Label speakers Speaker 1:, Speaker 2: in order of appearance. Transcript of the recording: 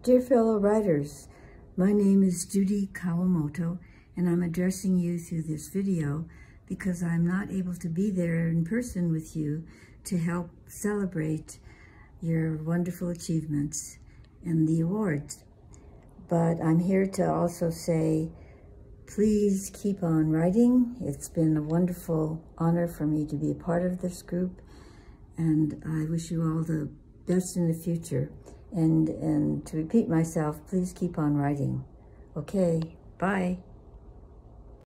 Speaker 1: Dear fellow writers, my name is Judy Kawamoto, and I'm addressing you through this video because I'm not able to be there in person with you to help celebrate your wonderful achievements and the awards. But I'm here to also say, please keep on writing. It's been a wonderful honor for me to be a part of this group, and I wish you all the best in the future. And to repeat myself, please keep on writing. Okay, bye.